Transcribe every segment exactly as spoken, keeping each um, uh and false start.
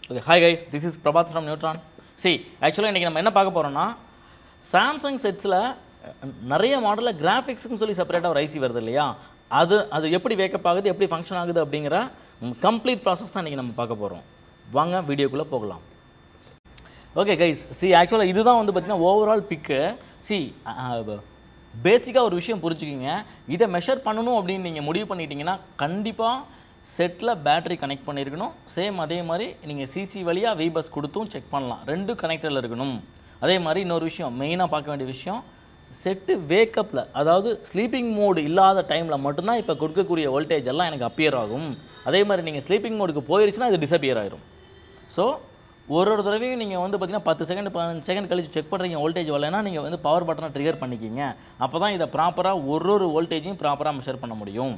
Okay, hi guys, this is Prabath from NIUTRAAN. See, actually இன்னைக்கு நம்ம என்ன பார்க்க போறோம்னா Samsung setsல நிறைய மாடல்ல கிராபிக்ஸ்க்கு சொல்லி செப்பரேட்டா ஒரு ஐசி வருது இல்லையா, அது அது எப்படி வேக்கப் ஆகுது, எப்படி ஃபங்க்ஷன் ஆகுது அப்படிங்கற கம்ப்ளீட் process தான் இன்னைக்கு நம்ம பார்க்க போறோம். வாங்க வீடியோக்குள்ள போகலாம். Okay guys, see actually இதுதான் வந்து பாத்தீங்கன்னா ஓவரால் பிக். See பேசிக்கா ஒரு விஷயம் புரிஞ்சுக்கிங்க. இத மெஷர் பண்ணனும் அப்படி நீங்க முடிவு பண்ணிட்டீங்கன்னா கண்டிப்பா செட்ல பேட்டரி கனெக்ட் பண்ணிருக்கணும். சேம் அதே மாதிரி நீங்க சிசி வழியா V bus கொடுத்தும் செக் பண்ணலாம். ரெண்டு கனெக்டர்ல இருக்கணும். அதே மாதிரி இன்னொரு விஷயம் மெயினா பார்க்க வேண்டிய விஷயம் செட் வேக்கப்ல, அதாவது ஸ்லீப்பிங் மோட் இல்லாத டைம்ல மட்டும் தான் இப்ப கொடுக்கக்கூடிய வோல்டேஜ் எல்லாம் எனக்கு அப்பியர் ஆகும். அதே மாதிரி நீங்க ஸ்லீப்பிங் மோடுக்கு போயிருச்சுனா இது டிஸப்பியர் ஆயிடும். சோ ஒரு ஒரு தடவையும் நீங்க வந்து பாத்தீங்கன்னா பத்து செகண்ட் பதினைந்து செகண்ட் கழிச்சு செக் பண்றீங்க வோல்டேஜ் வரலனா நீங்க வந்து பவர் பட்டனை ட்ரிகர் பண்ணிக்கிங்க. அப்பதான் இத ப்ராப்பரா ஒரு ஒரு வோல்டேஜையும் ப்ராப்பரா மெஷர் பண்ண முடியும்.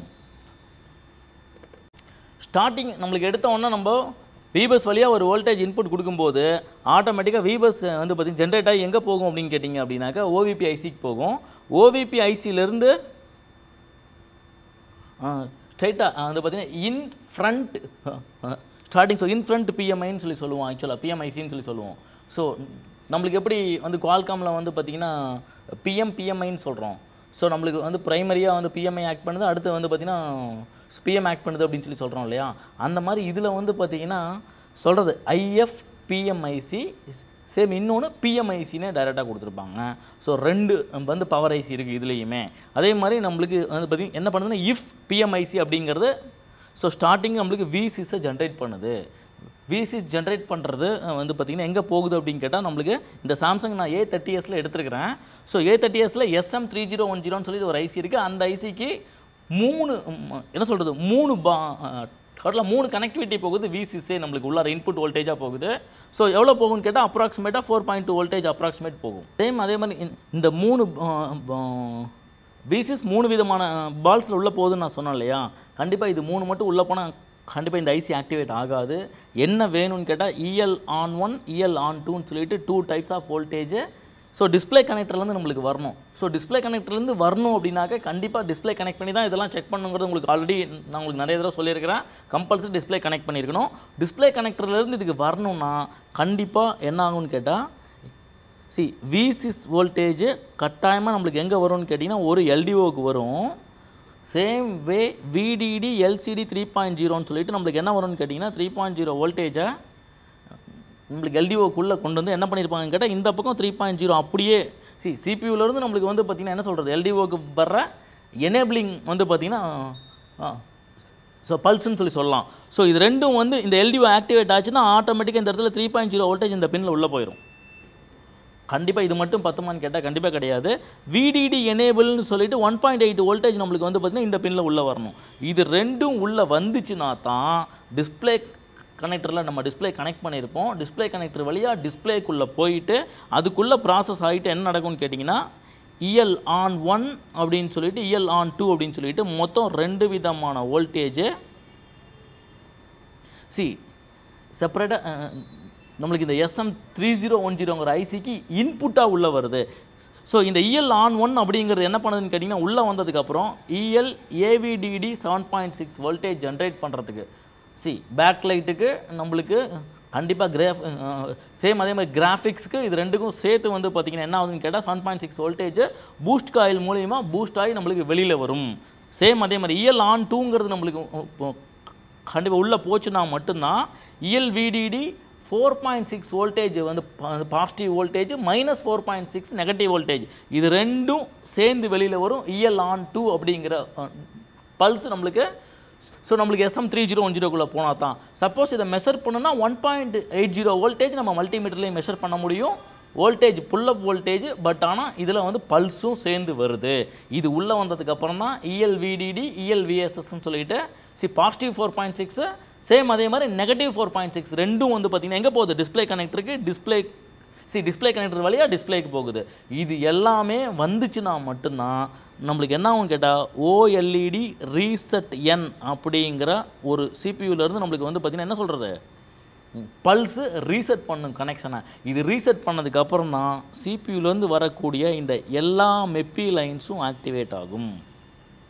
ஸ்டார்டிங் நமக்கு எடுத்த உடனே நம்ம V bus வழியா ஒரு வோல்டேஜ் இன்புட் கொடுக்கும்போது ஆட்டோமேட்டிக்கா V bus வந்து பாத்தீங்கன்னா ஜெனரேட் ஆகி எங்க போகும் அப்படினு கேட்டிங்க அப்படினாக்க O V P I C க்கு போகும். O V P I C ல இருந்து ஸ்ட்ரைட்டா வந்து பாத்தீங்கன்னா in front starting, so in front P M I ன்னு சொல்லி சொல்லுவோம். ஆக்சுவலாக P M I C ன்னு சொல்லி சொல்லுவோம். ஸோ நம்மளுக்கு எப்படி வந்து குவால்காமில் வந்து பார்த்தீங்கன்னா P M P M I ன்னு சொல்கிறோம். ஸோ நம்மளுக்கு வந்து ப்ரைமரியாக வந்து P M I ஆக்ட் பண்ணுது, அடுத்து வந்து பார்த்தீங்கன்னா P M ஆக்ட் பண்ணுது அப்படின்னு சொல்லி சொல்கிறோம் இல்லையா. அந்த மாதிரி இதில் வந்து பார்த்தீங்கன்னா சொல்கிறது I F P M I C, same இன்னொன்று P M I C னே டைரெக்டாக கொடுத்துருப்பாங்க. ஸோ ரெண்டு வந்து பவர் ஐசி இருக்குது இதுலேயுமே. அதே மாதிரி நம்மளுக்கு வந்து பார்த்தீங்கன்னா என்ன பண்ணுதுன்னா if P M I C அப்படிங்கிறது ஸோ ஸ்டார்டிங் நம்மளுக்கு V six ஜென்ரேட் பண்ணுது. V six ஜென்ரேட் பண்ணுறது வந்து பார்த்திங்கன்னா எங்கே போகுது அப்படின்னு கேட்டால் நம்மளுக்கு இந்த சாம்சங் நான் A thirty S ல எடுத்துருக்கிறேன். ஸோ A thirty S ல S M three zero one zero ன்னு சொல்லி ஒரு ஐசி இருக்குது. அந்த ஐசிக்கு மூணு என்ன சொல்கிறது மூணு பா டோட்டலாக மூணு கனெக்டிவிட்டி போகுது. V six நம்மளுக்கு உள்ளார இன்புட் வோல்டேஜாக போகுது. ஸோ எவ்வளோ போகும்னு கேட்டால் அப்ராக்சிமேட்டாக four point two voltage approximate போகும். சேம் அதே மாதிரி இந்த மூணு V six மூணு விதமான பால்ஸில் உள்ளே போகுதுன்னு நான் சொன்னேன் இல்லையா. கண்டிப்பாக இது மூணு மட்டும் உள்ளே போனால் கண்டிப்பாக இந்த ஐசி ஆக்டிவேட் ஆகாது. என்ன வேணும்னு கேட்டால் E L on one E L on two ன்னு சொல்லிட்டு two types of voltage so display கனெக்டர்லேருந்து நம்மளுக்கு வரணும். ஸோ டிஸ்பிளே கனெக்டர்லேருந்து வரணும் அப்படின்னாக்க கண்டிப்பாக டிஸ்பிளே கனெக்ட் பண்ணி தான் இதெல்லாம் செக் பண்ணுங்கிறது உங்களுக்கு ஆல்ரெடி நான் உங்களுக்கு நிறைய தடவை சொல்லியிருக்கிறேன். கம்பல்சரி டிஸ்பிளே கனெக்ட் பண்ணியிருக்கணும். டிஸ்பிளே கனெக்டர்லேருந்து இதுக்கு வரணும்னா கண்டிப்பாக என்ன ஆகும்னு கேட்டால் சி V six வோல்டேஜ் கட்டாயமாக நம்மளுக்கு எங்கே வரும்னு கேட்டிங்கன்னா ஒரு L D Oக்கு வரும். Same way V D D L C D three point ஜீரோன்னு சொல்லிட்டு நம்மளுக்கு என்ன வரும்னு கேட்டிங்கன்னா த்ரீ பாயிண்ட் ஜீரோ வோல்டேஜை நம்மளுக்கு L D Oக்குள்ளே கொண்டு வந்து என்ன பண்ணியிருப்பாங்கன்னு கேட்டால் இந்த பக்கம் த்ரீ பாயிண்ட் ஜீரோ அப்படியே சி சிபியூலேருந்து நம்மளுக்கு வந்து பார்த்திங்கன்னா என்ன சொல்கிறது L D Oக்கு வர்ற எனேபிளிங் வந்து பார்த்திங்கன்னா ஸோ பல்ஸ்ன்னு சொல்லி சொல்லலாம். ஸோ இது ரெண்டும் வந்து இந்த L D O ஆக்டிவேட் ஆச்சுன்னா ஆட்டோமேட்டிக்காக இந்த இடத்துல த்ரீ பாயிண்ட் ஜீரோ வோல்டேஜ் இந்த பின்னில் உள்ளே போயிடும். கண்டிப்பாக இது மட்டும் பத்துமான்னு கேட்டால் கண்டிப்பாக கிடையாது. V D D எனேபிள்னு சொல்லிட்டு ஒன் பாயிண்ட் எயிட் வோல்டேஜ் நம்மளுக்கு வந்து பார்த்திங்கன்னா இந்த பின்னில் உள்ளே வரணும். இது ரெண்டும் உள்ளே வந்துச்சுன்னா தான் டிஸ்பிளே கனெக்டரில் நம்ம டிஸ்பிளே கனெக்ட் பண்ணியிருப்போம். டிஸ்பிளே கனெக்டர் வழியாக டிஸ்பிளேக்குள்ளே போயிட்டு அதுக்குள்ளே ப்ராசஸ் ஆகிட்டு என்ன நடக்கும்னு கேட்டிங்கன்னா E L on ஒன் அப்படின்னு சொல்லிட்டு E L on டூ அப்படின்னு சொல்லிட்டு மொத்தம் ரெண்டு விதமான வோல்டேஜ் சி செப்பரேட்டாக நம்மளுக்கு இந்த S M three zero one zero ங்கிற ஐசிக்கு இன்புட்டாக உள்ளே வருது. ஸோ இந்த E L on ஒன் அப்படிங்கிறது என்ன பண்ணுதுன்னு கேட்டிங்கன்னா உள்ளே வந்ததுக்கப்புறம் E L A V D D seven point six voltage generate பண்ணுறதுக்கு சி பேக் லைட்டுக்கு நம்மளுக்கு கண்டிப்பாக கிராஃப் சேம் அதே மாதிரி கிராஃபிக்ஸ்க்கு இது ரெண்டுக்கும் சேர்த்து வந்து பார்த்திங்கன்னா என்ன ஆகுதுன்னு கேட்டால் seven point six voltage boost coil மூலிமா பூஸ்ட் ஆகி நம்மளுக்கு வெளியில் வரும். சேம் அதே மாதிரி E L on டூங்கிறது நம்மளுக்கு கண்டிப்பாக உள்ளே போச்சுன்னா மட்டும்தான் E L V D D four point six voltage வந்து positive voltage minus four point six negative voltage இது ரெண்டும் சேர்ந்து வெளியில் வரும். E L on டூ அப்படிங்கிற பல்ஸ் நம்மளுக்கு ஸோ நம்மளுக்கு S M three zero one zero குள்ளே போனால் தான் சப்போஸ் இதை மெஷர் பண்ணணும்னா one point eight zero voltage நம்ம மல்டிமீட்டர்லேயும் மெஷர் பண்ண முடியும். வோல்டேஜ் புல்லப் வோல்டேஜ் பட் ஆனால் இதில் வந்து பல்ஸும் சேர்ந்து வருது. இது உள்ளே வந்ததுக்கப்புறம் தான் E L V D D E L V S Sன்னு சொல்லிட்டு சி positive four point six same அதே மாதிரி நெகட்டிவ் ஃபோர் பாயிண்ட் சிக்ஸ் ரெண்டும் வந்து பார்த்திங்கன்னா எங்கே போகுது டிஸ்பிளே கனெக்டருக்கு டிஸ்பிளே சி டிஸ்பிளே கனெக்டர் வழியாக டிஸ்பிளேக்கு போகுது. இது எல்லாமே வந்துச்சுன்னா மட்டும்தான் நம்மளுக்கு என்ன ஆகும் கேட்டால் O L E D reset N அப்படிங்கிற ஒரு சிபியூலேருந்து நம்மளுக்கு வந்து பார்த்திங்கன்னா என்ன சொல்கிறது பல்ஸு ரீசெட் பண்ணும் கனெக்ஷனை. இது ரீசெட் பண்ணதுக்கப்புறம் தான் சிபியூலேருந்து வரக்கூடிய இந்த எல்லா மெப்பி லைன்ஸும் ஆக்டிவேட் ஆகும்.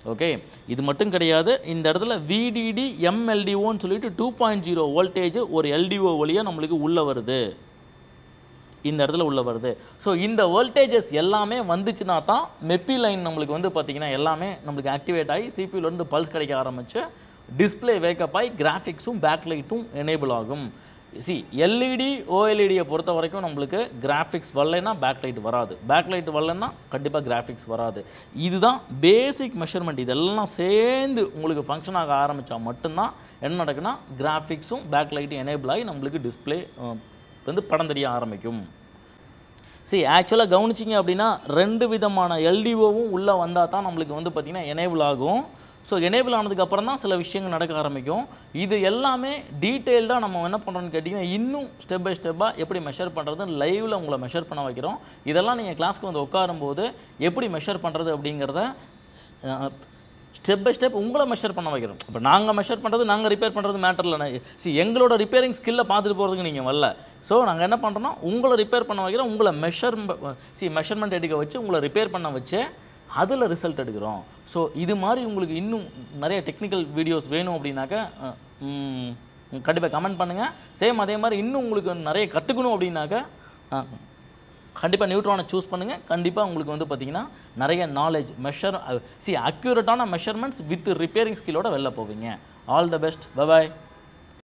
ஓகே, இது மட்டும் கிடையாது. இந்த இடத்துல விடிடி எம்எல்டிஓன்னு சொல்லிட்டு டூ பாயிண்ட் ஜீரோ வோல்டேஜ் ஒரு எல்டிஓ வழியாக நம்மளுக்கு உள்ளே வருது, இந்த இடத்துல உள்ளே வருது. ஸோ இந்த வோல்டேஜஸ் எல்லாமே வந்துச்சுன்னா தான் மெப்பி லைன் நம்மளுக்கு வந்து பார்த்திங்கன்னா எல்லாமே நம்மளுக்கு ஆக்டிவேட் ஆகி சிபியூலேருந்து பல்ஸ் கிடைக்க ஆரம்பிச்சு டிஸ்பிளே வேக்கப் ஆகி கிராஃபிக்ஸும் பேக்லைட்டும் எனேபிள் ஆகும். சி எல்இடி ஓஎல்இடியை பொறுத்த வரைக்கும் நம்மளுக்கு கிராஃபிக்ஸ் வரலைன்னா பேக்லைட் வராது, பேக்லைட் வரலைன்னா கண்டிப்பாக கிராஃபிக்ஸ் வராது. இதுதான் பேசிக் மெஷர்மெண்ட். இதெல்லாம் சேர்ந்து உங்களுக்கு ஃபங்க்ஷன் ஆக ஆரம்பித்தா மட்டும்தான் என்ன நடக்குன்னா கிராஃபிக்ஸும் பேக்லைட்டும் எனேபிள் ஆகி நம்மளுக்கு டிஸ்பிளே வந்து படம் தெரிய ஆரம்பிக்கும். சி ஆக்சுவலாக கவனிச்சிங்க அப்படின்னா ரெண்டு விதமான எல்டிஓவும் உள்ளே வந்தால் தான் நம்மளுக்கு வந்து பார்த்திங்கன்னா எனேபிள் ஆகும். ஸோ எனேபிள் ஆனதுக்கப்புறம் தான் சில விஷயங்கள் நடக்க ஆரம்பிக்கும். இது எல்லாமே டீட்டெயில்டாக நம்ம என்ன பண்ணுறோன்னு கேட்டிங்கன்னா இன்னும் ஸ்டெப் பை ஸ்டெப்பாக எப்படி மெஷர் பண்ணுறது லைவில் உங்களை மெஷர் பண்ண வைக்கிறோம். இதெல்லாம் நீங்கள் கிளாஸ்க்கு வந்து உட்காரும்போது எப்படி மெஷர் பண்ணுறது அப்படிங்கிறத ஸ்டெப் பை ஸ்டெப் உங்களை மெஷர் பண்ண வைக்கிறோம். இப்போ நாங்கள் மெஷர் பண்ணுறது நாங்கள் ரிப்பேர் பண்ணுறது மேட்டர் இல்லை. சி எங்களோட ரிப்பேரிங் ஸ்கில்லை பார்த்துட்டு போகிறதுக்கு நீங்கள் வரல. ஸோ நாங்கள் என்ன பண்ணுறோன்னா உங்களை ரிப்பேர் பண்ண வைக்கிறோம், உங்களை மெஷர் சி மெஷர்மெண்ட் எடுக்க வச்சு உங்களை ரிப்பேர் பண்ண வச்சு அதில் ரிசல்ட் எடுக்கிறோம். ஸோ இது மாதிரி உங்களுக்கு இன்னும் நிறைய டெக்னிக்கல் வீடியோஸ் வேணும் அப்படின்னாக்கா கண்டிப்பாக கமெண்ட் பண்ணுங்கள். சேம் அதே மாதிரி இன்னும் உங்களுக்கு நிறைய கற்றுக்கணும் அப்படின்னாக்கா கண்டிப்பாக நியூட்ரானை சூஸ் பண்ணுங்கள். கண்டிப்பாக உங்களுக்கு வந்து பார்த்திங்கன்னா நிறைய நாலேஜ் மெஷர் சி அக்யூரேட்டான மெஷர்மெண்ட்ஸ் வித் ரிப்பேரிங் ஸ்கில்லோட வெளில போவீங்க. All the best, bye bye.